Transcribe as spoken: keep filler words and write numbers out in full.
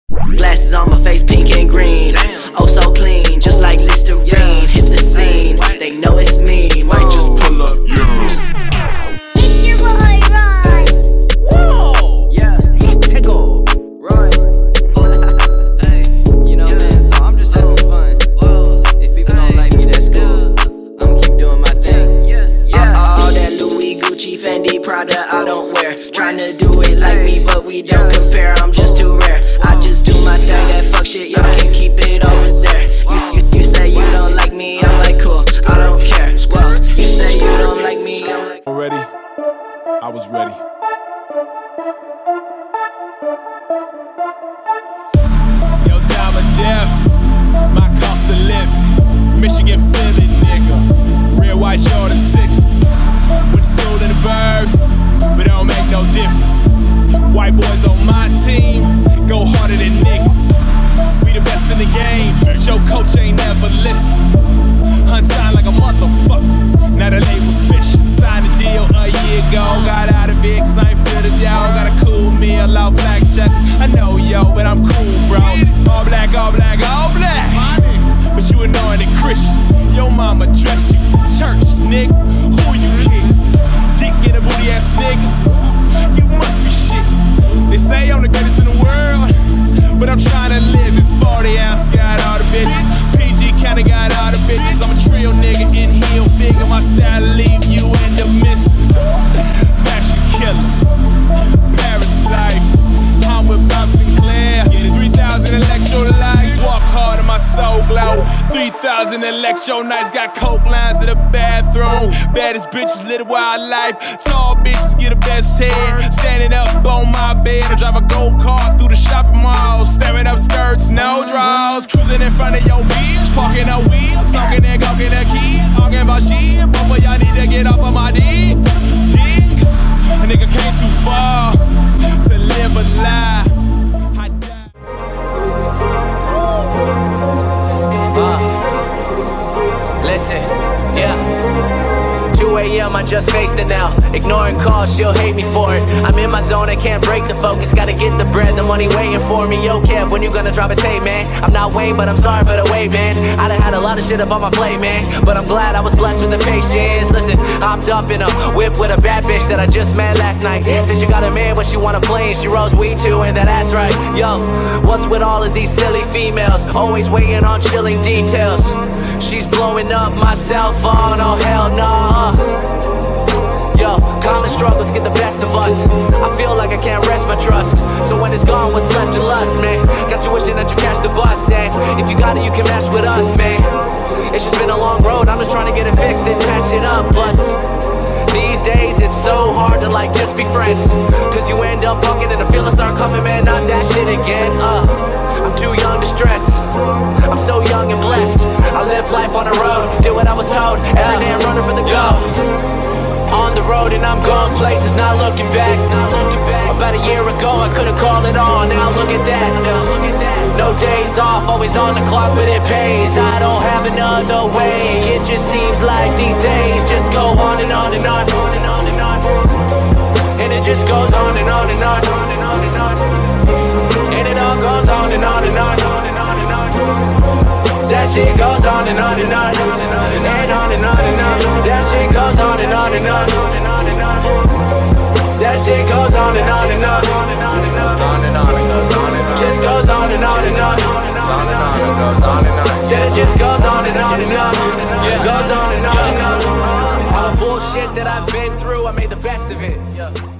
Glasses on my face, pink and green. Oh, so clean, just like Listerine. Hit the scene, they know it's me. Might just pull up, yeah. It's your boy, Ron. Whoa, yeah. Tickle, Roy. Hey, you know, man, so I'm just having fun. Whoa, if people don't like me, that's cool. I'ma keep doing my thing. Yeah, yeah. All that Louis, Gucci, Fendi, Prada, I don't wear. Trying to do it like me, but we don't compare. I'm just too rare. I just do my thing. That fuck shit, y'all can keep it over there. You, you, you say you don't like me, I'm like cool. I don't care. Well, you say you don't like me, I'm like. Ready? I was ready. Yo, time of death, my cost of living. Michigan, Philly, nigga. Real white Jordan sixes. Went to school in the burbs, but it don't make no difference. White boys on my team go harder than niggas. We the best in the game, but your coach ain't never listen. Unsigned like a motherfucker, now the label's fishing. Signed a deal a year ago, got out of it cause I ain't feel the dog. Got a cool meal, all black checkers. I know yo, but I'm cool, bro. All black, all black, all black. But you annoying and Christian. Your mama dress you for church, nigga. Who you kidding? Dick in a booty ass niggas. You must be shit. They say I'm the greatest in the world, but I'm trying to live it. forty ounce got all the bitches. P G kinda got all the bitches. I'm a trio nigga in heel bigger. My style leave you in the mist. Fashion killer, Paris life. I'm with Bob Sinclair. three thousand electrolytes. Walk hard and my soul glow. three thousand electro nights. Got coke lines in the bathroom. Baddest bitches live a wild life. Tall bitches get the best head. Standing up on my bed. I drive a gold car through the shopping mall. Staring up skirts, no draws. Cruising in front of your bitch. Parking up wheels. Talking and gawking a key. Talking about shit. Both of y'all need to get off of my dick. Dick. A nigga came too far to live a lie. I died. Uh, listen, yeah. two A M I just faced it now. Ignoring calls, she'll hate me for it. I'm in my zone, I can't break the focus. Gotta get the bread, the money waiting for me. Yo, Kev, when you gonna drop a tape, man? I'm not Wayne, but I'm sorry for the wait, man. I done had a lot of shit up on my plate, man, but I'm glad I was blessed with the patience. Listen, hopped up in a whip with a bad bitch that I just met last night. Said she got a man, but she wanna play and she rolls weed too, and that ass right. Yo, what's with all of these silly females? Always waiting on chilling details. She's blowing up my cell phone, oh hell no. Yo, common struggles get the best of us. I feel like I can't rest my trust. So when it's gone, what's left to lust, man? Got you wishing that you catch the bus, and if you got it, you can match with us, man. It's just been a long road, I'm just trying to get it fixed and patch it up. Plus, these days it's so hard to like just be friends, cause you end up fucking and the feelings start coming, man, not that shit again. Uh, I'm too young to stress, I'm so young and blessed. I live life on the road, did what I was told. Every day I'm running for the goal. On the road and I'm going places, not looking back. Not looking back. About a year ago I could've called it on. Now look at that. Now look at that. No days off, always on the clock, but it pays. I don't have another way. It just seems like these days just go on and on and on, on and on and on. And it just goes on and on and on, on and on and on. And it all goes on and on and on, on and on and on. That shit goes on and on and on, on and on and on and on and on. That shit goes on and on and on, on and on and on. That shit goes on and on and on, on and on and on. On and on and goes on and on. Just goes on and on and on, on and on and on. Goes on and on. Said it just goes on and on and on. Yeah, goes on and on and on. All the bullshit that I've been through, I made the best of it. Yeah.